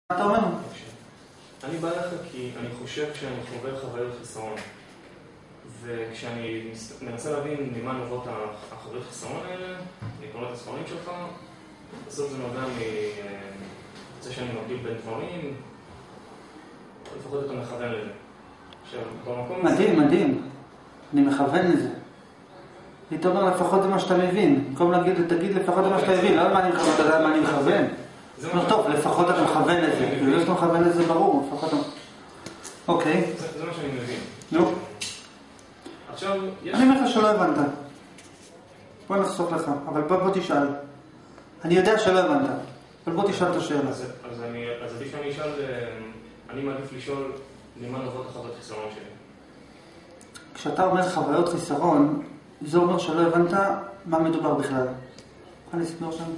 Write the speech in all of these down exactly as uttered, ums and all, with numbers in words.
אתה אומר? אני בא לך כי אני חושב שאני חווה חוויות חיסרון, וכשאני מנסה להבין ממה נובעות החוויות חיסרון האלה, אני קורא את הספרים שלך, בסוף זה נובע מזה שאני מבדיל בין דברים, לפחות אתה מכוון לזה. עכשיו, במקום הזה... מדהים, מדהים. אני מכוון לזה. היית אומר לפחות זה מה שאתה מבין. במקום להגיד, תגיד לפחות זה מה שאתה מבין. לא יודע מה אני מכוון, אתה יודע מה אני מכוון. לא טוב, לפחות אתה מכוון לזה. לא שאתה מכוון לזה ברור, לפחות... אוקיי. זה מה שאני מבין. נו. עכשיו, יש... אני אומר לך שלא הבנת. בוא נחסוך לך, אבל בוא תשאל. אני יודע שלא הבנת, אבל בוא תשאל את השאלה. אז עדיף שאני אשאל, אני מעדיף לשאול למה נובעות החוויות חיסרון שלי. כשאתה אומר חוויות חיסרון, זה אומר שלא הבנת מה מדובר בכלל. יכול לספר שם?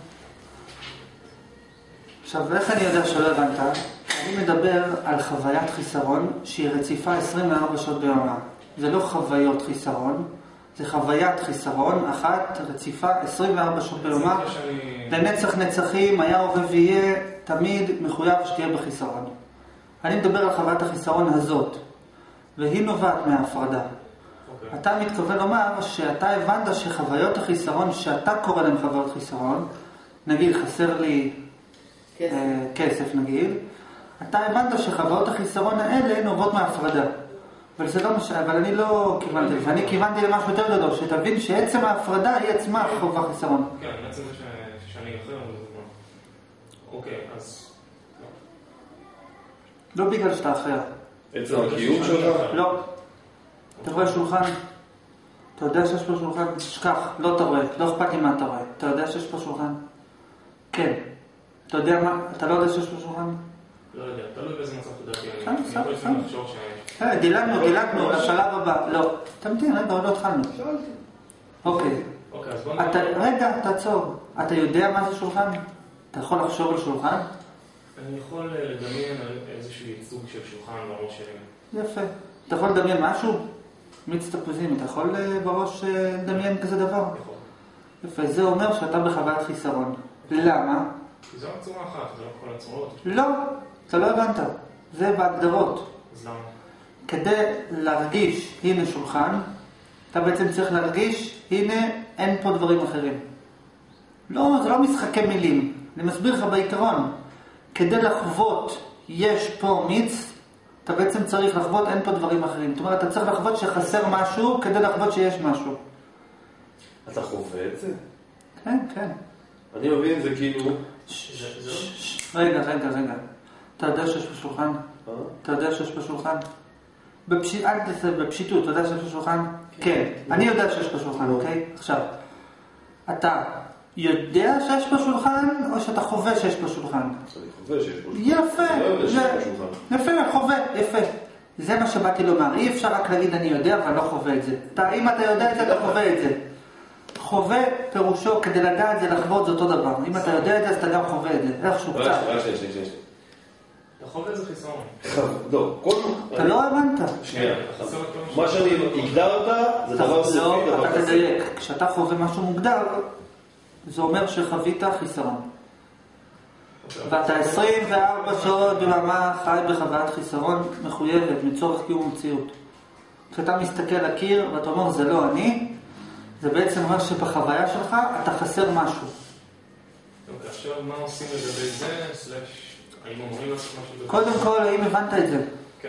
עכשיו, איך אני יודע שלא הבנת? אני מדבר על חוויית חיסרון שהיא רציפה עשרים וארבע שעות ביממה. זה לא חוויות חיסרון, זה חוויית חיסרון, אחת רציפה עשרים וארבע שעות ביממה. לנצח נצחים, היה הווה ויהיה, תמיד מחויב שתהיה בחיסרון. אני מדבר על חוויית החיסרון הזאת, והיא נובעת מההפרדה. Okay. אתה מתכוון לומר שאתה הבנת שחוויות החיסרון, שאתה קורא להם חוויות חיסרון, נגיד חסר לי כסף, אה, כסף נגיד, אתה הבנת שחוויות החיסרון האלה נובעות מההפרדה. אבל זה לא משנה, אבל אני לא כיוונתי, ואני כיוונתי למשהו יותר גדול, שתבין שעצם ההפרדה היא עצמה חווה חיסרון. כן, בעצם זה שאני אחר, אוקיי, אז... לא בגלל שאתה אחר. עצם הקיום שלך? לא. אתה רואה שולחן? אתה יודע שיש פה שולחן? שכח, לא אתה רואה, לא אכפת לי מה אתה רואה. אתה יודע שיש פה שולחן? כן. אתה יודע מה? אתה לא יודע שיש פה שולחן? לא יודע, תלוי באיזה מצב תדעתי. סתם, סתם, סתם. לחשוב ש... דילגנו, דילגנו, לשלב הבא. לא. תמתין, רגע, עוד לא התחלנו. אוקיי. אוקיי, אז בוא נראה. רגע, תעצור. אתה יודע מה זה שולחן? אתה יכול לחשוב על שולחן? אני יכול לדמיין איזשהו ייצוג של שולחן בראש שלי. יפה. אתה יכול לדמיין משהו? מיץ תפוזים, אתה יכול בראש לדמיין כזה דבר? יכול. יפה, זה אומר שאתה בחוויית חיסרון. למה? כי זו הצורה אחת, זה לא כל הצורות. לא, אתה לא הבנת. זה בהגדרות. אז למה? כדי להרגיש, הנה שולחן, אתה בעצם צריך להרגיש, הנה אין פה דברים אחרים. לא, זה לא משחקי מילים. אני מסביר לך בעיקרון. כדי לחוות, יש פה מיץ, אתה בעצם צריך לחוות, אין פה דברים אחרים. זאת אומרת, אתה צריך לחוות שחסר משהו, כדי לחוות שיש משהו. אתה חווה את זה? כן, כן. אני מבין, זה כאילו... רגע, רגע, רגע. אתה יודע שיש פה שולחן? אתה יודע שיש פה שולחן? אל תעשה בפשיטות, אתה יודע שיש פה שולחן? כן. אני יודע שיש פה שולחן, אוקיי? עכשיו, אתה יודע שיש פה שולחן, או שאתה חווה שיש פה שולחן? אני חווה שיש פה שולחן. יפה, יפה, חווה, יפה. זה מה שבאתי לומר. אי אפשר רק להגיד אני יודע, אבל לא חווה את זה. אם אתה יודע את זה, אתה חווה את זה. חווה פירושו, כדי לדעת זה לחוות, זה אותו דבר. אם אתה יודע את זה, אז אתה גם חווה את זה. איכשהו קצת. אתה חווה את זה חיסרון. לא, כל... אתה לא הבנת. שנייה. מה שאני הגדרת, זה דבר סופי. לא, אתה תדייק. כשאתה חווה משהו מוגדר, זה אומר שחווית חיסרון. ואתה עשרים וארבע שעות ביממה חי בחוויית חיסרון מחויבת, מצורך קיום המציאות. כשאתה מסתכל לקיר ואתה אומר זה לא אני, זה בעצם אומר שבחוויה שלך אתה חסר משהו. אוקיי, עכשיו מה עושים לגבי זה? סלש, האם אומרים לעשות משהו? קודם כל, האם הבנת את זה? כן.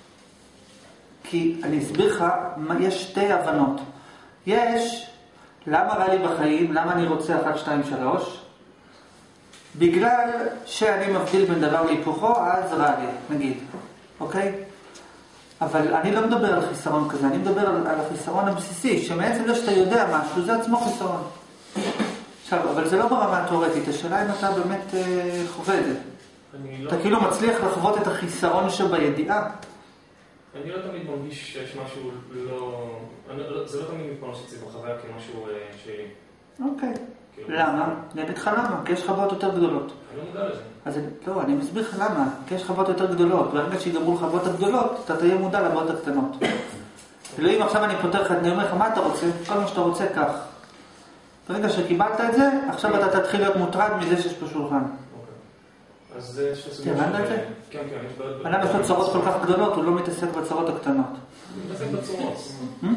כי אני אסביר לך, יש שתי הבנות. יש, למה רע לי בחיים? למה אני רוצה אחת, שתיים, שלוש? בגלל שאני מבדיל בין דבר להיפוכו, אז רע לי, נגיד. אוקיי? אבל אני לא מדבר על חיסרון כזה, אני מדבר על, על החיסרון הבסיסי, שמעצם זה שאתה יודע משהו, זה עצמו חיסרון. עכשיו, אבל זה לא ברמה התיאורטית, השאלה אם אתה באמת אה, חווה את זה. אתה לא... כאילו מצליח לחוות את החיסרון שבידיעה. אני לא תמיד מרגיש שיש משהו לא... אני, זה לא תמיד מתפרש אצלי בחוויה כמשהו אה, שלי. אוקיי. למה? אני אגיד לך למה, כי יש חוות יותר גדולות. אני לא מודע לזה. אז לא, אני מסביר לך למה, כי יש חוות יותר גדולות, ברגע שיגמרו לחוות הגדולות, אתה תהיה מודע לחוות הקטנות. כאילו אם עכשיו אני פותח לך, אני אומר לך, מה אתה רוצה? כל מה שאתה רוצה, כך. ברגע שקיבלת את זה, עכשיו אתה תתחיל להיות מוטרד מזה שיש פה שולחן. אז יש לסוגיה הבנת את זה? כן, כן, יש בעיות... אדם יש לו צרות כל כך גדולות, הוא לא מתעסק בצרות הקטנות. הוא מתעסק בצורות. הוא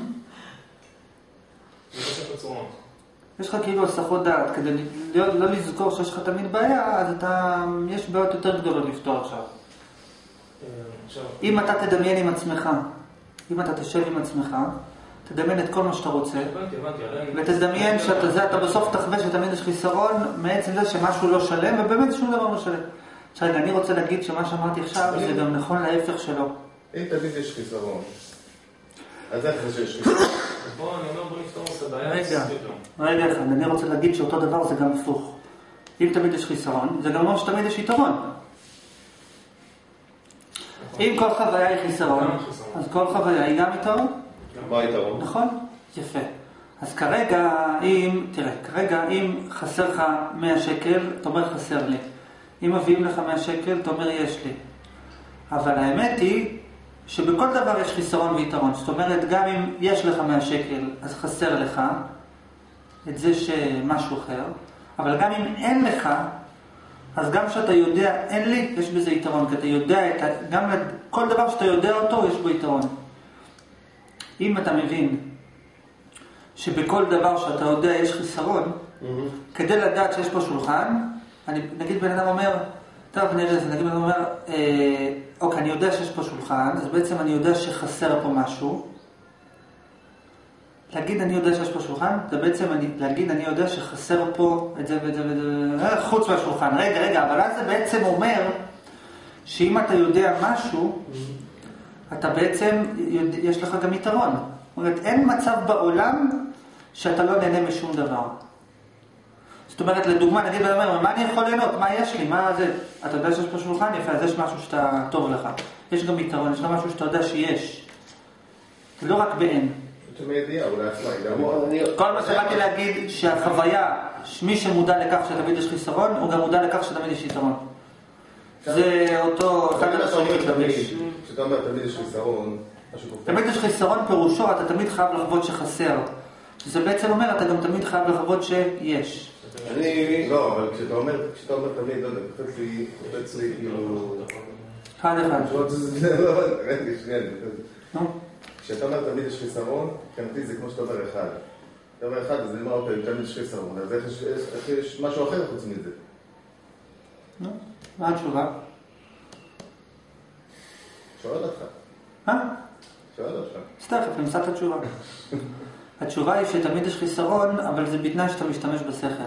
מתעסק בצורות. יש לך כאילו הסחות דעת, כדי לא, לא לזכור שיש לך תמיד בעיה, אז אתה, יש בעיות יותר גדולות לפתור עכשיו. עכשיו... אם אתה תדמיין עם עצמך, אם אתה תשב עם עצמך, תדמיין את כל מה שאתה רוצה, הבנתי, הבנתי, ותדמיין שאתה זה, אתה בסוף תחווה שתמיד יש חיסרון מעצם זה שמשהו לא שלם, ובאמת שום דבר לא שלם. עכשיו, אני רוצה להגיד שמה שאמרתי עכשיו זה גם נכון להפך שלו. אם תמיד יש חיסרון, אז איך זה שיש חיסרון? בוא, אני אומר, בוא נפתור את הבעיה. רגע, רגע אחד, אני רוצה להגיד שאותו דבר זה גם הפוך. אם תמיד יש חיסרון, זה גם אומר שתמיד יש יתרון. אם כל חוויה היא חיסרון, אז כל חוויה היא גם יתרון. מה היתרון? נכון? יפה. אז כרגע, אם, תראה, כרגע אם חסר לך מאה שקל, אתה אומר חסר לי. אם מביאים לך מאה שקל, אתה אומר יש לי. אבל האמת היא שבכל דבר יש חיסרון ויתרון. זאת אומרת, גם אם יש לך מאה שקל, אז חסר לך את זה שמשהו אחר. אבל גם אם אין לך, אז גם שאתה יודע, אין לי, יש בזה יתרון. כי אתה יודע, את, גם כל דבר שאתה יודע אותו, יש בו יתרון. אם אתה מבין שבכל דבר שאתה יודע יש חיסרון, mm-hmm. כדי לדעת שיש פה שולחן, אני, נגיד בן אדם אומר, טוב, נראה זה, נגיד בן אדם אומר, אה, אוקיי, אני יודע שיש פה שולחן, אז בעצם אני יודע שחסר פה משהו. להגיד אני יודע שיש פה שולחן, זה בעצם אני, להגיד אני יודע שחסר פה את זה ואת זה ואת זה, חוץ מהשולחן. רגע, רגע, אבל אז זה בעצם אומר, שאם אתה יודע משהו, אתה בעצם, יש לך גם יתרון. זאת אומרת, אין מצב בעולם שאתה לא נהנה משום דבר. זאת אומרת, לדוגמה, נגיד בן אומר, מה אני יכול ליהנות? מה יש לי? מה זה? אתה יודע שיש פה שולחן? יפה, אז יש משהו שאתה טוב לך. יש גם יתרון, יש גם משהו שאתה יודע שיש. זה לא רק באין. תמיד ידיעה, אולי עצמה. כל מה שבאתי להגיד שהחוויה, מי שמודע לכך שתמיד יש חיסרון, הוא גם מודע לכך שתמיד יש יתרון. זה אותו אחד הדברים מתלבש. כשאתה אומר תמיד יש חיסרון, תמיד יש חיסרון פירושו, אתה תמיד חייב לחוות שחסר. זה בעצם אומר, אתה גם תמיד חייב לחוות שיש. אני... לא, אבל כשאתה אומר, כשאתה אומר תמיד, לא יודע, קופץ לי, קופץ לי כאילו... אחד אחד. רגע, שנייה. כשאתה אומר תמיד יש חיסרון, כנתי זה כמו שאתה אומר אחד. אתה אומר אחד, אז נאמר, אוקיי, תמיד יש חיסרון, אז איך יש משהו אחר חוץ מזה? נו, מה התשובה? שואל אותך. אה? שואל אותך. סתף, נמצא את התשובה. התשובה היא שתמיד יש חיסרון, אבל זה בתנאי שאתה משתמש בשכל.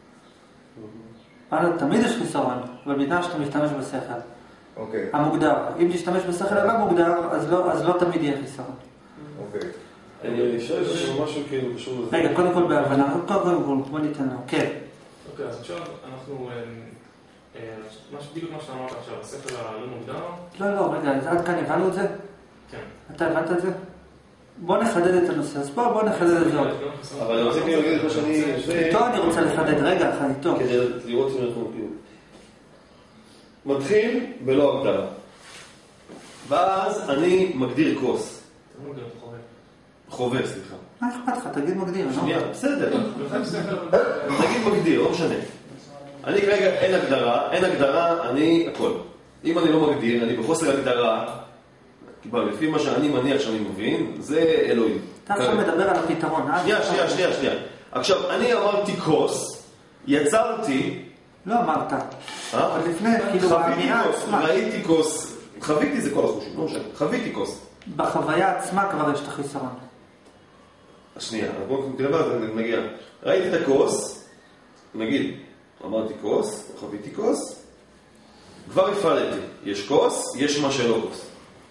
תמיד יש חיסרון, אבל בתנאי שאתה משתמש בשכל. אוקיי. המוגדר. אם תשתמש בשכל הלא מוגדר, אז לא תמיד יהיה חיסרון. אוקיי. אני שואל לך משהו כאילו קשור לזה. רגע, קודם כל בהבנה, קודם כל, בוא ניתן לו. כן. אוקיי, אז עכשיו אנחנו... בדיוק מה שאתה אמרת עכשיו, השכל הלא מוגדר? לא, לא, רגע, עד כאן הבנו את זה? כן. אתה הבנת את זה? בוא נחדד את הנושא, אז בוא, בוא נחדד את זה עוד. אבל אני רוצה כאילו להגיד את מה שאני... איתו אני רוצה לחדד, רגע, אחד איתו. כדי לראות אם אנחנו כאילו... מתחיל בלא הגדרה. ואז אני מגדיר כוס. אתה מגדיר חובב. חובב, סליחה. מה אכפת לך? תגיד מגדיר, לא? שנייה, בסדר. נגיד מגדיר, לא משנה. אני כרגע אין הגדרה, אין הגדרה, אני הכל. אם אני לא מגדיר, אני בחוסר הגדרה, לפי מה שאני מניח שאני מבין, זה אלוהים. אתה עכשיו מדבר על הפתרון. שנייה, שנייה, שנייה, שנייה. עכשיו, אני אמרתי כוס, יצרתי... לא אמרת. אבל לפני, כאילו, חוויתי כוס, ראיתי כוס, חוויתי זה כל החושים, לא משנה, חוויתי כוס. בחוויה עצמה כבר יש את החיסרון. שנייה, בואו נדבר, נגיע. ראיתי את הכוס, נגיד, אמרתי כוס, חוויתי כוס, כבר הפרדתי. יש כוס, יש מה שלא כוס.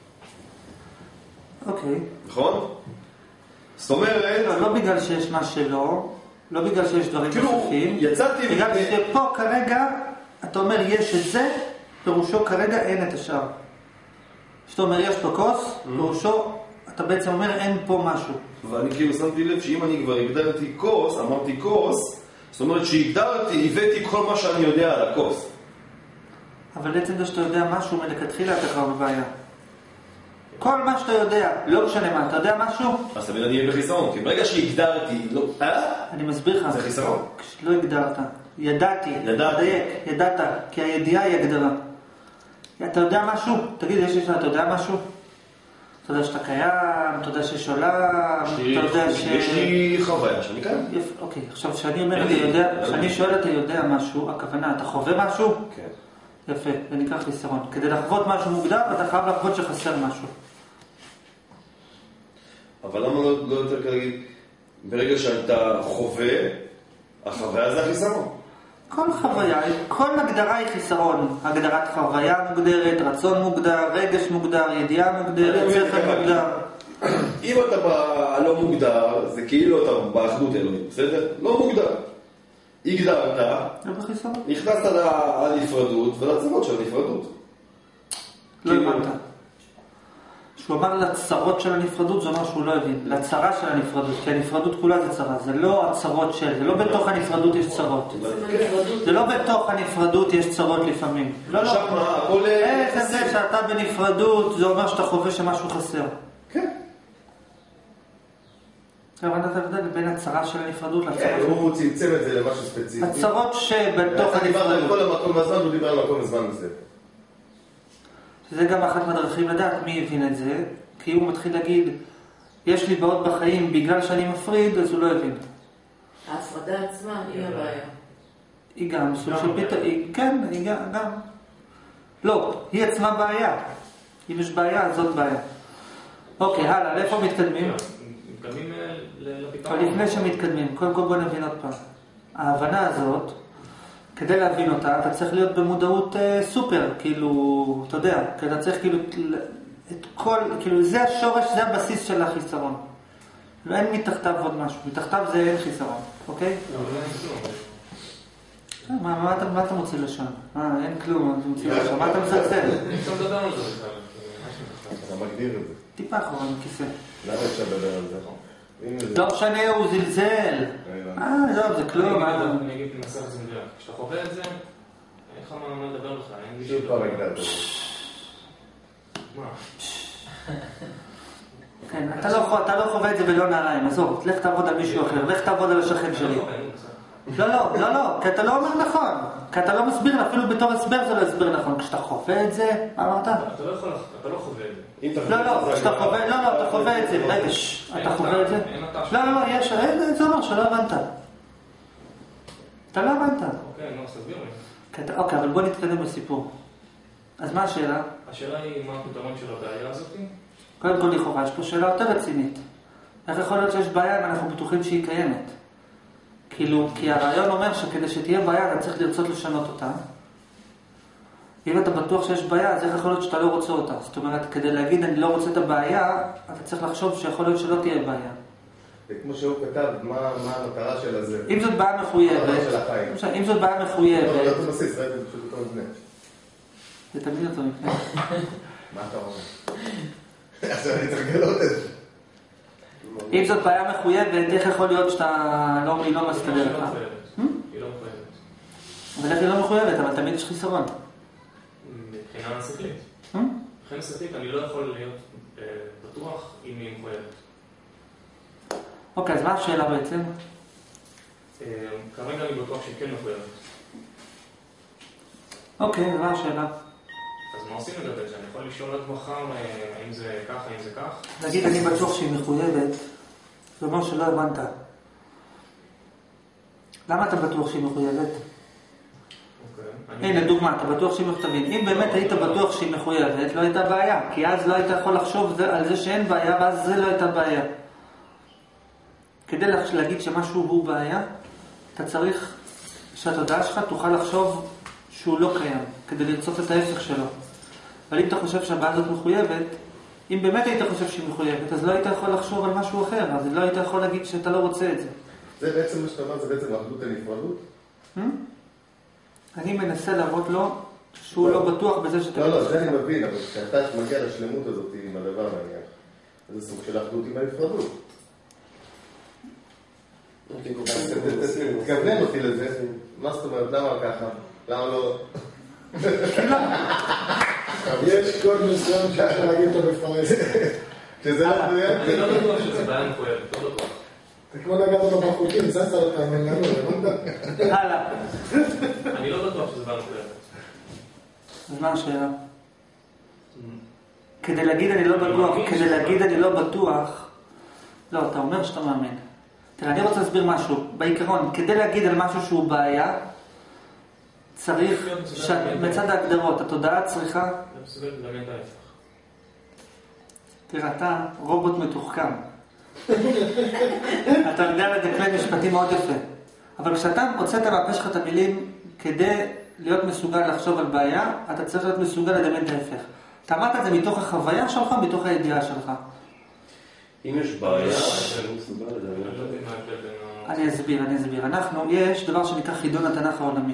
אוקיי. נכון? זאת אומרת... לא בגלל שיש מה שלא, לא בגלל שיש דברים נוספים. יצאתי... בגלל שפה כרגע, אתה אומר יש את זה, פירושו כרגע אין את השאר. שאתה אומר יש פה כוס, פירושו, אתה בעצם אומר אין פה משהו. ואני כאילו שמתי לב שאם אני כבר הגדרתי כוס, אמרתי כוס, זאת אומרת שהגדרתי, הבאתי כל מה שאני יודע על הכוס. אבל בעצם זה שאתה יודע משהו, מלכתחילה אתה כבר בבעיה. כל מה שאתה יודע, לא משנה מה, אתה יודע משהו? אז תמיד אני אהיה בחיסרון, כי ברגע שהגדרתי, לא... אני מסביר לך. זה חיסרון. כשלא הגדרת, ידעתי. ידעתי. ידעת, כי הידיעה היא הגדרה. אתה יודע משהו? תגיד, יש לי שאלה, אתה יודע משהו? אתה יודע שאתה קיים, אתה יודע שיש עולם, אתה יודע ש... יש לי חוויה שאני קיים. אוקיי, עכשיו, כשאני אומר, כשאני שואל אתה יודע משהו, הכוונה, אתה חווה משהו? כן. יפה, זה נקרא חיסרון. כדי לחוות משהו מוגדר, אתה חייב לחוות שחסר משהו. אבל למה לא, לא יותר כרגיל? ברגע שאתה חווה, החוויה זה החיסרון. כל חוויה, כל הגדרה היא חיסרון. הגדרת חוויה מוגדרת, רצון מוגדר, רגש מוגדר, ידיעה מוגדרת, שכל מוגדר. אם אתה לא מוגדר, זה כאילו אתה באחדות אלוהים, בסדר? לא מוגדר. הגדרת, נכנסת לנפרדות ולצרות של הנפרדות. לא הבנת. כשהוא אמר לצרות של הנפרדות, זה אומר שהוא לא הבין. לצרה של הנפרדות, כי הנפרדות כולה זה צרה. זה לא הצרות של, זה לא בתוך הנפרדות יש צרות. זה לא בתוך הנפרדות יש צרות לפעמים. לא, לא. איך זה שאתה בנפרדות, זה אומר שאתה חווה שמשהו חסר. כן. הבנת את ההבדל בין הצרה של הנפרדות לצרה של... הוא צמצם את זה למשהו ספציפי. הצרות שבתוך הנפרדות. דיברת על כל המקום הזמן, הוא דיבר על המקום הזמן הזה. זה גם אחת מהדרכים לדעת מי הבין את זה, כי הוא מתחיל להגיד, יש לי בעיות בחיים בגלל שאני מפריד, אז הוא לא הבין. ההפרדה עצמה היא הבעיה. היא גם סוג של פתאום, כן, היא גם. לא, היא עצמה בעיה. אם יש בעיה, אז זאת בעיה. אוקיי, הלאה, לאיפה מתקדמים? מתקדמים לפתרון. לפני שמתקדמים, קודם כל בוא נבין עוד פעם. ההבנה הזאת, כדי להבין אותה, אתה צריך להיות במודעות אה, סופר, כאילו, אתה יודע, כי אתה צריך כאילו, את כל, כאילו, זה השורש, זה הבסיס של החיסרון. לא, אין מתחתיו עוד משהו, מתחתיו זה אין חיסרון, אוקיי? מה, מה, מה, מה אתה מוצא לשון? מה, אין כלום, אתה מוצא לשון, מה אתה מזלזל? אפשר לדבר על זה בכלל. אתה מגדיר את זה. טיפה אחורה, מכיסא. למה אפשר לדבר על זה? לא משנה, הוא זלזל. אה, לא, זה כלום. אני אגיד, ננסה את זה מדויק. כשאתה חווה את זה, אין לך מה לדבר לך. שוב פעם הגדרת את זה. מה? כן, אתה לא חווה את זה ולא נעליים. עזוב, לך תעבוד על מישהו אחר, לך תעבוד על השכן שלי. לא, לא, לא, לא, כי אתה לא אומר נכון. כי אתה לא מסביר, אפילו בתור הסבר זה לא הסבר נכון. כשאתה חווה את זה, מה אמרת? אתה לא יכול, אתה לא חווה את זה. לא, לא, כשאתה חווה, לא, לא, אתה חווה את זה. רגע, אתה חווה את זה? לא, לא, לא, יש, זה אומר שלא הבנת. אתה לא הבנת. אוקיי, נו, אז תסביר לי. אוקיי, אבל בוא נתקדם בסיפור. אז מה השאלה? השאלה היא מה הפתרון של הבעיה הזאת? קודם כל לכאורה, יש פה שאלה יותר רצינית. איך יכול להיות שיש בעיה אם אנחנו בטוחים שהיא קיימת? כאילו, כי הרעיון אומר שכדי שתהיה בעיה אתה צריך לרצות לשנות אותה. אם אתה בטוח שיש בעיה, אז איך יכול להיות שאתה לא רוצה אותה? זאת אומרת, כדי להגיד אני לא רוצה את הבעיה, אתה צריך לחשוב שיכול להיות שלא תהיה בעיה. וכמו שהוא כתב, מה המטרה של הזה? אם זאת בעיה מחויבת, אם זאת בעיה מחויבת... לא, לא אותו בסיס, ראיתי פשוט אותו מפנה. זה תמיד אותו מפנה. מה אתה אומר? עכשיו אני צריך לגלות את זה. אם זאת בעיה מחויבת, איך יכול להיות שאתה לא מסתדר לך? היא לא מחויבת. אבל איך היא לא מחויבת? אבל תמיד יש חיסרון. מבחינה שכלית. מבחינה שכלית אני לא יכול להיות בטוח אם היא מחויבת. אוקיי, אז מה השאלה בעצם? כרגע אני בטוח שהיא כן מחויבת. אוקיי, מה השאלה? אז מה עושים לגבי זה? אני יכול לשאול עד מחר האם זה כך, האם זה כך? נגיד, אני בטוח שהיא מחויבת, זה אומר שלא הבנת. למה אתה בטוח שהיא מחויבת? הנה, דוגמה, אתה בטוח שהיא מחויבת. אם באמת היית בטוח שהיא מחויבת, לא הייתה בעיה. כי אז לא היית יכול לחשוב על זה שאין בעיה, ואז זה לא הייתה בעיה. כדי להגיד שמשהו הוא בעיה, אתה צריך שהתודעה שלך תוכל לחשוב שהוא לא קיים, כדי לרצות את ההפך שלו. אבל אם אתה חושב שהבעיה הזאת מחויבת, אם באמת היית חושב שהיא מחויבת, אז לא היית יכול לחשוב על משהו אחר, אז לא היית יכול להגיד שאתה לא רוצה את זה. זה בעצם מה שאתה אומר, זה בעצם אחדות הנפרדות? אני מנסה להראות לו שהוא לא בטוח בזה שאתה... לא, לא, זה אני מבין, אבל כשאתה מגיע לשלמות הזאת עם הדבר נניח, זה סוג של אחדות עם הנפרדות. תכוון אותי לזה, מה זאת אומרת, למה ככה? למה לא? יש קוד מסוים שאפשר להגיד אותו בפרס. שזה לא מדויק? אני לא בטוח שזה בעיה מחויבת, לא בטוח. זה כמו נגעת לו בחוקים, זזת לו את המנגנון, הלאה. אני לא בטוח שזה בא מוקלטת. אז מה השאלה? כדי להגיד אני לא בטוח, כדי להגיד אני לא בטוח, לא, אתה אומר שאתה מאמין. תראה, אני רוצה להסביר משהו. בעיקרון, כדי להגיד על משהו שהוא בעיה, צריך, מצד ההגדרות, התודעה צריכה... זה מסוגל לדמיין את ההפך. תראה, אתה רובוט מתוחכם. אתה יודע לדקלם משפטים מאוד יפה. אבל כשאתה הוצאת מהפה שלך את המילים כדי להיות מסוגל לחשוב על בעיה, אתה צריך להיות מסוגל לדמיין את ההפך. אתה אמרת את זה מתוך החוויה שלך, מתוך הידיעה שלך. אם יש בעיה, אני מסוגל לדמיין. אני אסביר, אני אסביר. אנחנו, יש דבר שנקרא חידון התנ"ך העולמי.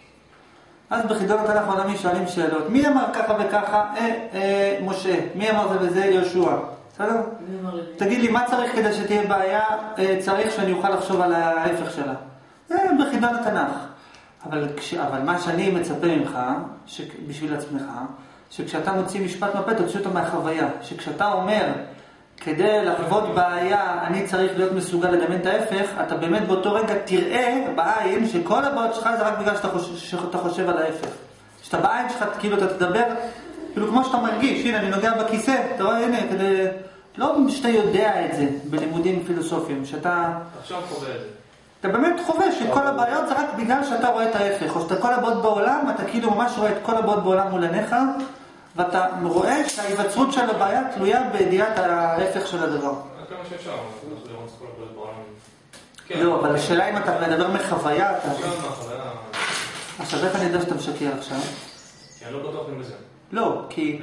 אז בחידון התנ"ך העולמי שואלים שאלות. מי אמר ככה וככה? אה, אה, משה. מי אמר זה וזה? יהושע. בסדר? תגיד לי, מה צריך כדי שתהיה בעיה? אה, צריך שאני אוכל לחשוב על ההפך שלה. אה, בחידון התנ"ך. אבל, כש, אבל מה שאני מצפה ממך, ש, בשביל עצמך, שכשאתה מוציא משפט מפה, תוציא אותו מהחוויה. שכשאתה אומר, כדי לחוות בעיה, אני צריך להיות מסוגל לדמיין את ההפך, אתה באמת באותו רגע תראה בעין שכל הבעיות שלך זה רק בגלל שאתה חושב, שאתה חושב על ההפך. שאתה בעין שלך, כאילו אתה תדבר, כאילו כמו שאתה מרגיש, הנה אני נוגע בכיסא, אתה רואה, הנה, כדי... לא שאתה יודע את זה בלימודים פילוסופיים, שאתה... עכשיו חווה את זה. אתה באמת חווה שכל הבעיות זה רק בגלל שאתה רואה את ההפך, או שאתה כל הבעיות בעולם, אתה כאילו ממש רואה את כל הבעיות בעולם מול עיניך, ואתה רואה שההיווצרות של הבעיה תלויה בידיעת ההפך של הדבר. כמה שאפשר, אנחנו לראות כל הבעיות בעולם. לא, אבל השאלה אם אתה מדבר מחוויה, אתה... עכשיו מהחוויה... עכשיו איך אני יודע שאתה משקר עכשיו? כי אני לא בטוח גם בזה. לא, כי...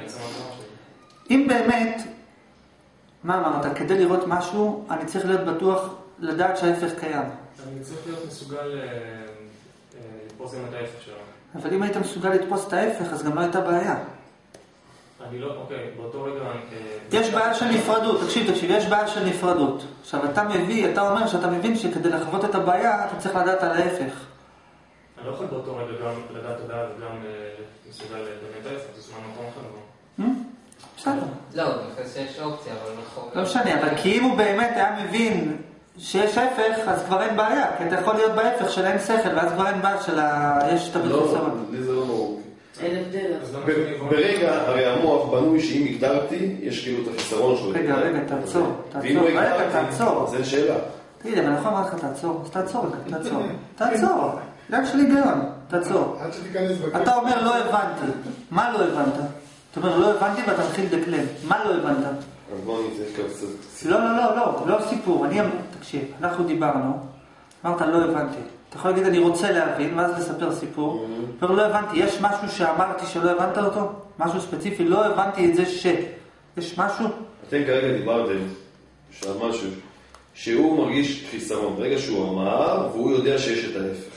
אם באמת... מה אמרת? כדי לראות משהו, אני צריך להיות בטוח לדעת שההפך קיים. אני צריך להיות מסוגל לתפוס גם את ההפך שלו. אבל אם היית מסוגל לתפוס את ההפך, אז גם לא הייתה בעיה. אני לא, אוקיי, באותו רגע... יש בעיה של נפרדות, תקשיב, תקשיב, יש בעיה של נפרדות. עכשיו, אתה מביא, אתה אומר שאתה מבין שכדי לחוות את הבעיה, אתה צריך לדעת על ההפך. אני לא יכול באותו רגע גם לדעת את הדעת וגם מסוגל לדמיין את ההפך, זה זמן מקום אחר, לא? בסדר. לא, אני חושב שיש אופציה, אבל נכון. לא משנה, אבל כי אם הוא באמת היה מבין שיש הפך, אז כבר אין בעיה, כי אתה יכול להיות בהפך של אין שכל, ואז כבר אין בעיה של ה... יש תמיד חיסרון. לי זה לא ברור. אין הבדל. ברגע, הרי המוח בנוי שאם הגדרתי, יש כאילו את החיסרון שלו. רגע, רגע, תעצור, ואם לא רגע, הגדרתי, תעצור. זה שאלה. תגיד, אבל נכון אמר לך תעצור, אז תעצור, תעצור, תעצור. רק של היגיון, תעצור. עד שתיכנס בכלל. אתה אומר לא הבנתי. מה לא הבנת? אתה אומר לא הבנתי ואתה מתחיל לדקלם. מה לא הבנת? אז בוא נצא קצת... לא, לא, לא, לא, לא סיפור. אני, תקשיב, אנחנו דיברנו, אמרת לא הבנתי. אתה יכול להגיד אני רוצה להבין, ואז לספר סיפור. אבל לא הבנתי, יש משהו שאמרתי שלא הבנת אותו? משהו ספציפי, לא הבנתי את זה ש... יש משהו? אתם כרגע דיברתם של משהו שהוא מרגיש חיסרון. ברגע שהוא אמר, והוא יודע שיש את ההפך.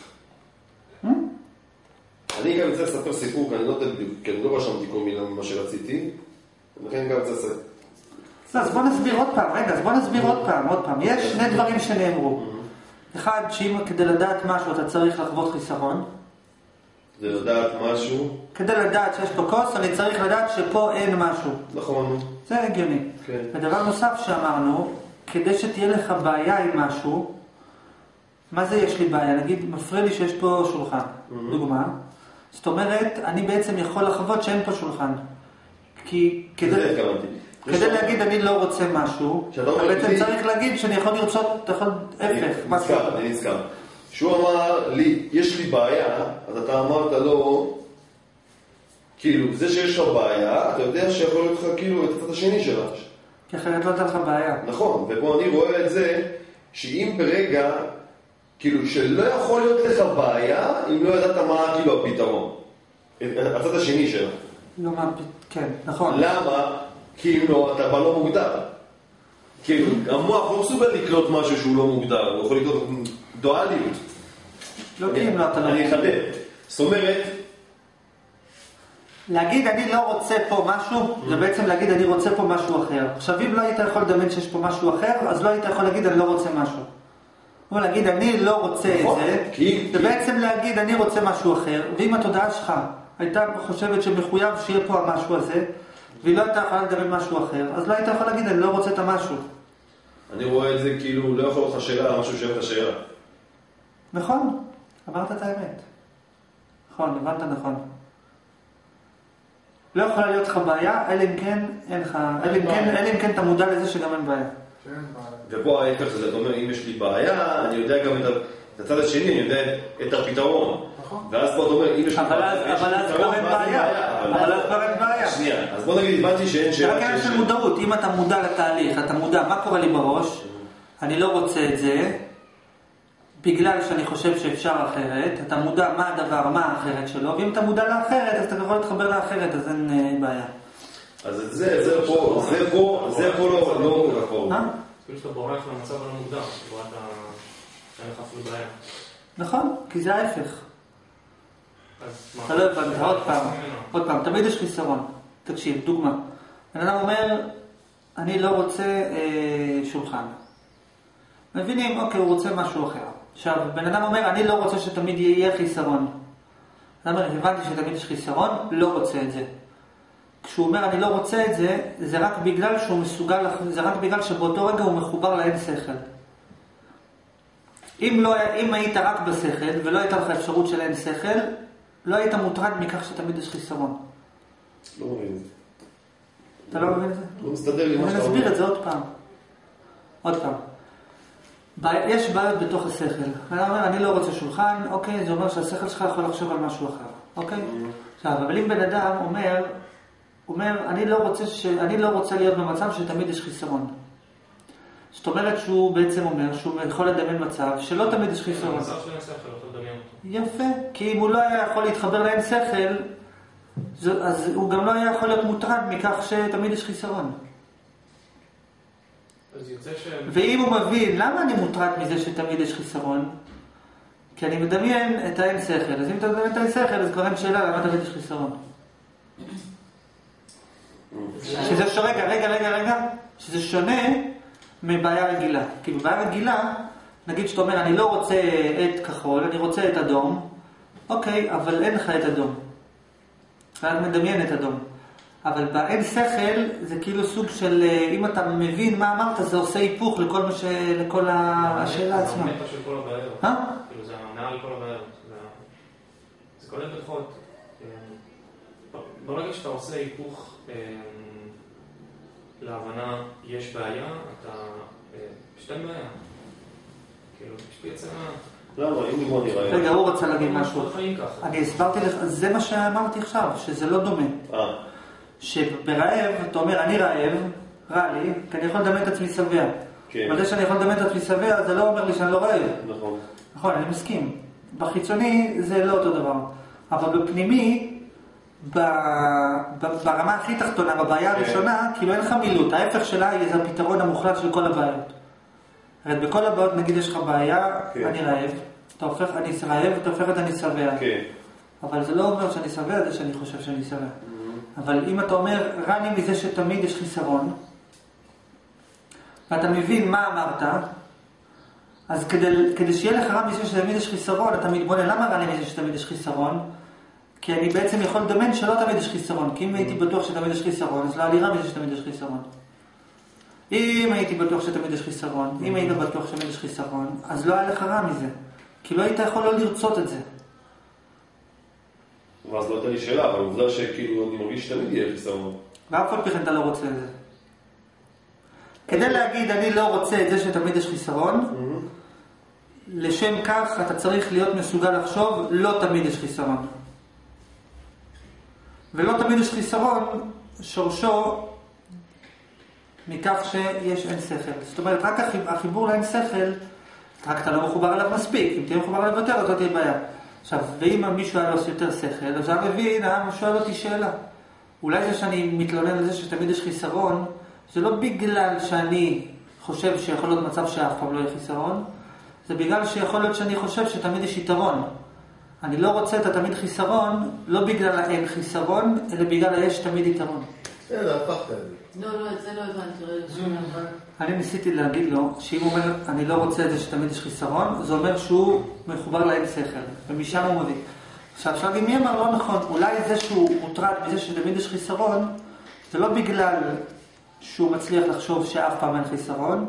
אני גם רוצה לספר סיפור, כי אני לא יודע בדיוק, כי אני לא רשמתי כל מילה ממה שרציתי, ולכן אני גם רוצה לספר. אז בוא נסביר עוד פעם, רגע, אז בוא נסביר עוד פעם, עוד פעם. יש שני דברים שנאמרו. אחד, שאם כדי לדעת משהו אתה צריך לחוות חיסרון. כדי לדעת משהו. כדי לדעת שיש פה כוס, אני צריך לדעת שפה אין משהו. נכון. זה הגיוני. כן. ודבר נוסף שאמרנו, כדי שתהיה לך בעיה עם משהו, מה זה יש לי בעיה? נגיד, מפריע לי שיש פה שולחן, דוגמה. זאת אומרת, אני בעצם יכול לחוות שאין פה שולחן. כי כדי, כדי להגיד אני לא רוצה משהו, אתה בעצם צריך להגיד שאני יכול לרצות, אתה יכול הפך. נזכר, אני נזכר. שהוא אמר לי, יש לי בעיה, אז אתה אמרת לו, כאילו, זה שיש לך בעיה, אתה יודע שיכול להיות לך כאילו את הצד השני שלה. כי אחרת לא הייתה לך בעיה. נכון, ופה אני רואה את זה, שאם ברגע, כאילו, שלא יכול להיות לך בעיה, אם לא ידעת מה כאילו הפתרון. הצד השני שלה. לא מה, כן, נכון. למה? כי אם לא, אתה בא לא מוגדר. כאילו, המוח לא מסוגל לקלוט משהו שהוא לא מוגדר, הוא יכול לקלוט דואליות. לא כי אם לא, אתה לא... אני אחדד. זאת אומרת... להגיד אני לא רוצה פה משהו, זה בעצם להגיד אני רוצה פה משהו אחר. עכשיו אם לא היית יכול לדמיין שיש פה משהו אחר, אז לא היית יכול להגיד אני לא רוצה משהו. או להגיד אני לא רוצה את זה, זה בעצם להגיד אני רוצה משהו אחר, ואם התודעה שלך הייתה חושבת שמחויב שיהיה פה המשהו הזה, והיא לא הייתה יכולה לדמיין משהו אחר, אז לא היית יכול להגיד אני לא רוצה את המשהו. אני רואה את זה כאילו, לא יכול להיות לך שאלה על משהו שאוהב את השאלה. נכון, אמרת את האמת. נכון, הבנת נכון. לא יכולה להיות לך בעיה, אלא אם כן אין לך, אלא אם כן, אלא אם כן אתה מודע לזה שגם אין בעיה. ופה ההפך זה, אתה אומר, אם יש לי בעיה, אני יודע גם את הצד השני, אני יודע את הפתרון. ואז פה אתה אומר, אם יש לי בעיה, אבל אז כבר אין בעיה. אבל אז כבר אין בעיה. שנייה, אז בוא נגיד, הבנתי שאין שאלה. רק עניין של מודעות, אם אתה מודע לתהליך, אתה מודע, מה קורה לי בראש? אני לא רוצה את זה, בגלל שאני חושב שאפשר אחרת, אתה מודע מה הדבר, מה האחרת שלו, ואם אתה מודע לאחרת, אז אתה יכול להתחבר לאחרת, אז אין בעיה. אז זה, זה פה, זה פה, זה פה לא, לא כל כך ברור. כאילו שאתה בורח למצב הלא מודע, שבו אתה, אין לך אפילו בעיה. נכון, כי זה ההפך. אתה לא הבנת, עוד פעם, עוד פעם, תמיד יש חיסרון. תקשיב, דוגמה. בן אדם אומר, אני לא רוצה אה, שולחן. מבינים, אוקיי, הוא רוצה משהו אחר. עכשיו, בן אדם אומר, אני לא רוצה שתמיד יהיה חיסרון. בן אדם אומר, הבנתי שתמיד יש חיסרון, לא רוצה את זה. כשהוא אומר, אני לא רוצה את זה, זה רק בגלל שהוא מסוגל, זה רק בגלל שבאותו רגע הוא מחובר לאין שכל. אם, לא, אם היית רק בשכל, ולא הייתה לך אפשרות של אין שכל, לא היית מוטרד מכך שתמיד יש חיסרון. לא מבין את זה. אתה לא מבין את זה? לא מסתדר לי מה שאתה אומר. אני אסביר את זה עוד פעם. עוד פעם. יש בעיות בתוך השכל. אני אומר, אני לא רוצה שולחן, אוקיי, זה אומר שהשכל שלך יכול לחשוב על משהו אחר. אוקיי? עכשיו, אבל אם בן אדם אומר, אומר, אני לא רוצה ש... אני לא רוצה להיות במצב שתמיד יש חיסרון. זאת אומרת שהוא בעצם אומר שהוא יכול לדמיין מצב שלא תמיד יש חיסרון. מצב של אין שכל, יכול לדמיין אותו. יפה, כי אם הוא לא היה יכול להתחבר לאין שכל, אז הוא גם לא היה יכול להיות מוטרד מכך שתמיד יש חיסרון. אז יוצא ש... ואם הוא מבין, למה אני מוטרד מזה שתמיד יש חיסרון? כי אני מדמיין את האין שכל. אז אם אתה מדמיין את האין שכל, אז כבר אין שאלה למה תמיד יש חיסרון. שזה שונה, רגע, רגע, רגע, רגע, שזה שונה מבעיה רגילה. כי בבעיה רגילה, נגיד שאתה אומר, אני לא רוצה את כחול, אני רוצה את אדום, אוקיי, אבל אין לך את אדום. ואת מדמיין את אדום. אבל באין שכל, זה כאילו סוג של, אם אתה מבין מה אמרת, זה עושה היפוך לכל מה ש... לכל השאלה עצמה. זה המטה של כל הבעיות. אה? כאילו זה מעל כל הבעיות. זה כולל בלכות. ברגע שאתה עושה היפוך להבנה, יש בעיה, אתה... פשוט אין בעיה. כאילו, פשוט יצא מה... למה? אם נגמור נראה... רגע, הוא רצה להגיד משהו. אני הסברתי לך, זה מה שאמרתי עכשיו, שזה לא דומה. אה. שברעב, אתה אומר, אני רעב, רע לי, כי אני יכול לדמיין את עצמי שבע. כן. אבל זה שאני יכול לדמיין את עצמי שבע, זה לא אומר לי שאני לא רעב. נכון. נכון, אני מסכים. בחיצוני זה לא אותו דבר. אבל בפנימי, ברמה הכי תחתונה, בבעיה הראשונה, כאילו אין לך מילות. ההפך שלה זה הפתרון המוחלט של כל הבעיות. הרי בכל הבעיות, נגיד יש לך בעיה, אני רעב, אתה הופך, אני רעב, אתה הופך את אני שבע. כן. אבל זה לא אומר שאני שבע, זה שאני חושב שאני שבע. אבל אם אתה אומר, רע לי מזה שתמיד יש חיסרון, ואתה מבין מה אמרת, אז כדי, כדי שיהיה לך רע מזה שתמיד יש חיסרון, אתה מתבונן, למה רע לי מזה שתמיד יש חיסרון? כי אני בעצם יכול לדמיין שלא תמיד יש חיסרון, כי אם הייתי בטוח שתמיד יש חיסרון, אז לא היה לי רע מזה שתמיד יש חיסרון. אם הייתי בטוח שתמיד יש חיסרון, אם היית בטוח שתמיד יש חיסרון, אז לא היה לך רע מזה, כי לא היית יכול לא לרצות את זה. ואז לא הייתה לי שאלה, אבל עובדה שכאילו אני מרגיש שתמיד יהיה חיסרון. ואף על פי כן אתה לא רוצה את זה. כדי להגיד אני לא רוצה את זה שתמיד יש חיסרון, לשם כך אתה צריך להיות מסוגל לחשוב לא תמיד יש חיסרון. ולא תמיד יש חיסרון שורשו מכך שיש אין שכל. זאת אומרת, רק החיבור לאין שכל, רק אתה לא מחובר אליו מספיק. אם תהיה מחובר אליו יותר, אז לא תהיה בעיה. עכשיו, ואם מישהו היה לו יותר שכל, אז היה מבין, היה שואל אותי שאלה. אולי זה שאני מתלונן על זה שתמיד יש חיסרון, זה לא בגלל שאני חושב שיכול להיות מצב שאף פעם לא יהיה חיסרון, זה בגלל שיכול להיות שאני חושב שתמיד יש יתרון. אני לא רוצה את התמיד חיסרון, לא בגלל האין חיסרון, אלא בגלל היש תמיד יתרון. בסדר, הפכת את זה. לא, לא, את זה לא הבנתי. אני ניסיתי להגיד לו, שאם הוא אומר, אני לא רוצה את זה שתמיד יש חיסרון, זה אומר שהוא מחובר לאין שכל, ומשם הוא מביא. עכשיו, אפשר להגיד, מי אמר לא נכון? אולי זה שהוא מוטרד מזה שתמיד יש חיסרון, זה לא בגלל שהוא מצליח לחשוב שאף פעם אין חיסרון,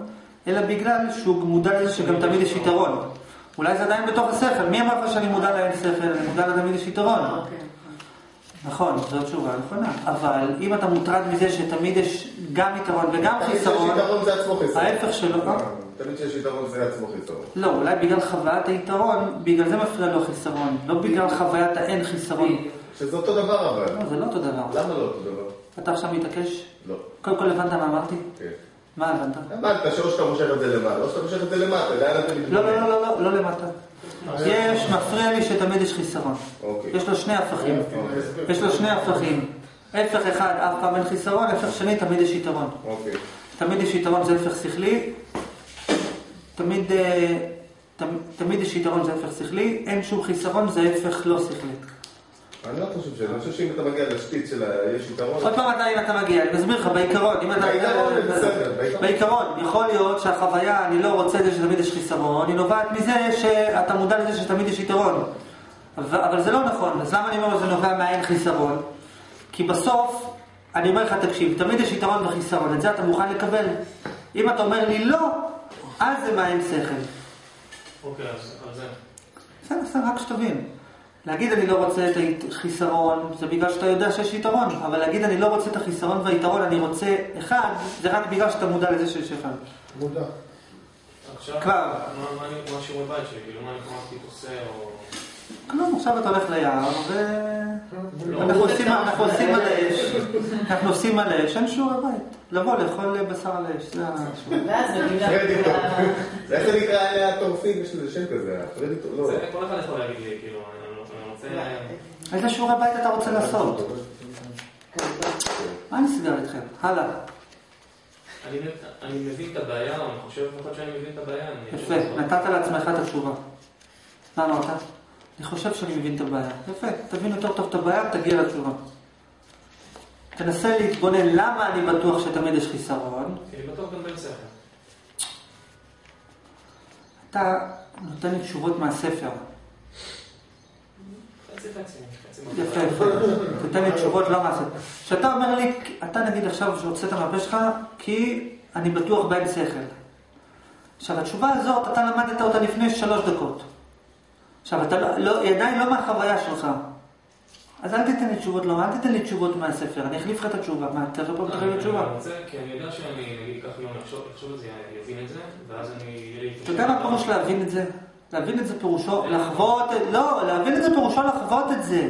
אלא בגלל שהוא מודע לזה שגם תמיד יש יתרון. אולי זה עדיין בתוך השכל. מי אמר לך שאני מודע לאין שכל? אני מודע לתמיד יש יתרון. נכון, זו תשובה נכונה. אבל אם אתה מוטרד מזה שתמיד יש גם יתרון וגם חיסרון, תמיד שיש יתרון זה עצמו חיסרון. ההפך שלו, לא? תמיד שיש יתרון זה עצמו חיסרון. לא, אולי בגלל חוויית היתרון, בגלל זה מפריע לו חיסרון. לא בגלל חוויית האין חיסרון. שזה אותו דבר אבל. לא, זה לא אותו דבר. למה לא אותו דבר? אתה עכשיו מתעקש? לא. קודם כל הבנת מה אמרתי? כן. מה הבנת? הבנת שאו שאתה מושך את זה למעלה, או שאתה מושך את זה למטה, לאן אתם מתמודדים? לא, לא, לא, לא, לא למטה. יש, מפריע לי שתמיד יש חיסרון. יש לו שני הפכים. יש לו שני הפכים. הפך אחד, אף פעם אין חיסרון, הפך שני, תמיד יש יתרון. תמיד יש יתרון, זה הפך שכלי. תמיד, תמיד יש יתרון, זה הפך שכלי. אין שום חיסרון, זה הפך לא שכלי. אני לא חושב שזה, אני חושב שאם אתה מגיע לשפיץ של יש יתרון... עוד פעם אתה אם אתה מגיע, אני מסביר לך, בעיקרון, אם אתה... בעיקרון, בסדר, בעיקרון, יכול להיות שהחוויה, אני לא רוצה זה שתמיד יש חיסרון, היא נובעת מזה שאתה מודע לזה שתמיד יש יתרון. אבל זה לא נכון, אז למה אני אומר שזה נובע מהאין חיסרון? כי בסוף, אני אומר לך, תקשיב, תמיד יש יתרון וחיסרון, את זה אתה מוכן לקבל. אם אתה אומר לי לא, אז זה מהאין שכל. אוקיי, אז זה... בסדר, בסדר, רק שתבין. להגיד אני לא רוצה את החיסרון, זה בגלל שאתה יודע שיש יתרון, אבל להגיד אני לא רוצה את החיסרון והיתרון, אני רוצה אחד, זה רק בגלל שאתה מודע לזה שיש אחד. מודע. עכשיו, כבר. מה שיעורי בית שלי, כאילו מה אני כמעט עושה או... כלום, עכשיו אתה הולך ליער, ואנחנו עושים על האש, אנחנו עושים על האש, אין שיעורי בית. לבוא לאכול בשר על האש, זה השיעורי. ואז זה בגלל... זה איך זה נקרא עליה הטורפים, יש לזה שם כזה, הפרדיטור, לא. זה כל אחד יכול להגיד לי, כאילו, אני רוצה... איזה שיעורי בית אתה רוצה לעשות? מה נסגר איתכם? הלאה. אני מבין את הבעיה, או אני חושב לפחות שאני מבין את הבעיה. יפה, נתת לעצמך את התשובה. מה אמרת? אני חושב שאני מבין את הבעיה. יפה, תבין יותר טוב את הבעיה, תגיע לתשובה. תנסה להתבונן למה אני בטוח שתמיד יש חיסרון. כי אני בטוח גם בין שכל. אתה נותן לי תשובות מהספר. חצי חצי. יפה, יפה. תתן לי תשובות לא מהספר. שאתה אומר לי, אתה נגיד עכשיו שהוצאת מהפה שלך, כי אני בטוח בין שכל. עכשיו, התשובה הזאת, אתה למדת אותה לפני שלוש דקות. עכשיו, אתה לא, לא, היא עדיין לא מהחוויה שלך. אז אל תיתן לי תשובות, לא, אל תיתן לי תשובות מהספר, אני אחליף לך את התשובה. מה, תראה פה תראה לי תשובה. אני רוצה, כי אני יודע שאני, נגיד, כך יום לחשוב על זה, יבין את זה, ואז אני... אתה יודע מה פירוש להבין את זה? להבין את זה פירושו, לחוות, לא, להבין את זה פירושו לחוות את זה.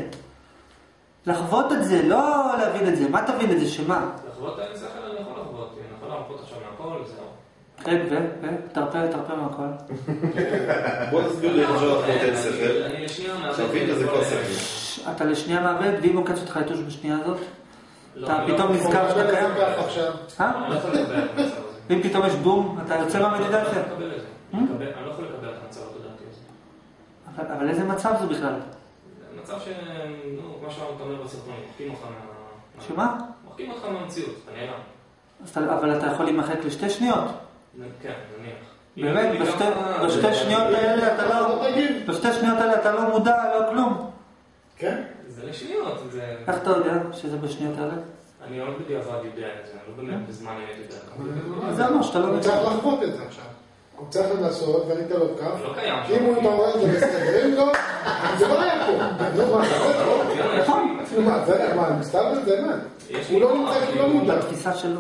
לחוות את זה, לא להבין את זה. מה תבין את זה, שמה? לחוות את זה, אני יכול לחוות, אני יכול להרפות עכשיו מהכל, וזהו. כן, ו, ו, תרפה, תרפה מהכל. בוא תסביר לי איך אפשר לחוות אין שכל. אני לשנייה מאבד... תבין את זה כל שכל. אתה לשנייה מאבד, ואם עוקץ אותך יתוש בשנייה הזאת? אתה פתאום נזכר שאתה קיים? אני לא יכול לקבל את המצב הזה. ואם פתאום יש בום, אתה יוצא מהמדידה הזה? אני לא יכול לקבל את זה. אני לא יכול לקבל את המצב התודעתי הזה. אבל איזה מצב זה בכלל? מצב ש... נו, מה שאתה אומר בסרטונים, מוחקים אותך מה... שמה? מוחקים אותך מהמציאות, אתה נעלם. אבל אתה יכול להימחק לשתי שניות. כן, נניח. באמת, בשתי שניות האלה אתה לא... בשתי שניות האלה אתה לא מודע, לא כלום. כן? זה לשניות, זה... איך אתה יודע שזה בשניות האלה? אני לא בדיעבד יודע את זה, אני לא באמת בזמן אמת יודע. זה אומר שאתה לא הוא יודע. צריך לחוות את זה עכשיו. הוא צריך לנסות, ואני אתן לו כך. לא קיים. אם הוא מתעורר את זה מסתדרים לו, זה לא היה פה. נו, מה, אתה רואה? נכון. מה, זה מה, מסתבר זה מה? הוא לא נמצא כי לא מודע. בתפיסה שלו.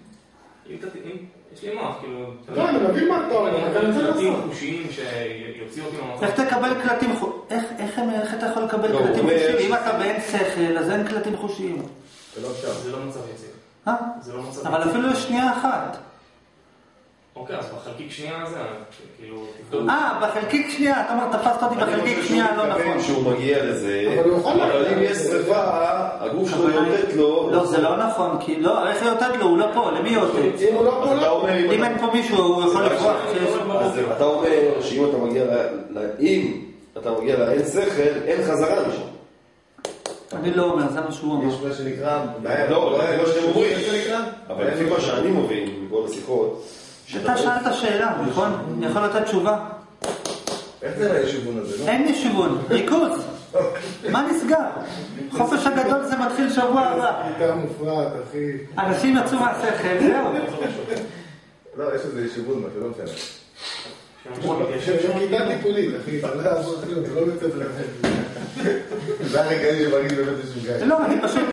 יש לי מוח, כאילו... לא, אני מבין מה אתה אומר, אבל אני רוצה קלטים לעשות. חושיים שיוציאו אותי מהמוח. איך תקבל קלטים חושיים? איך אתה יכול לקבל קלטים חושיים? אם אתה באין שכל, אז אין קלטים חושיים. זה לא שם. זה לא מצב יציב. אה? זה לא מצב אבל יציב. אפילו יש שנייה אחת. אוקיי, אז בחלקיק שנייה הזה, כאילו, תבדוק. אה, בחלקיק שנייה, אתה אומר, תפסת אותי בחלקיק שנייה, לא נכון. שהוא מגיע לזה, אבל הוא יכול אבל להגיע אם יש לזה. שריפה, הגוף שלו יוטט לו. לא, זה לא נכון, כי לא, איך יוטט לו? הוא לא פה, למי יוטט? אם הוא לא אז אתה אומר, אם אין פה מישהו, הוא יכול לברוח. אז אתה אומר שאם אתה מגיע ל... אם אתה מגיע לאין שכל, אין חזרה משם. אני לא אומר, זה מה שהוא אומר. יש מה שנקרא... לא, זה מה שאתם אומרים. איך זה נקרא? אבל לפי מה שאני מבין מכל השיחות, אתה שאלת שאלה, נכון? אני יכול לתת תשובה? איך זה הישיבון הזה, לא? אין ישיבון, ריכוז. מה נסגר? חופש הגדול זה מתחיל שבוע הבא. יותר מופרעת, אחי. אנשים יצאו מהשכל, זהו. לא, יש איזה שיבוד משהו, לא משנה. יש כיתה טיפולית, אחי, זה לא יעבור כלום, זה לא בית ספר. זה הרגעים שמרגיש באמת משוגע. לא, אני פשוט,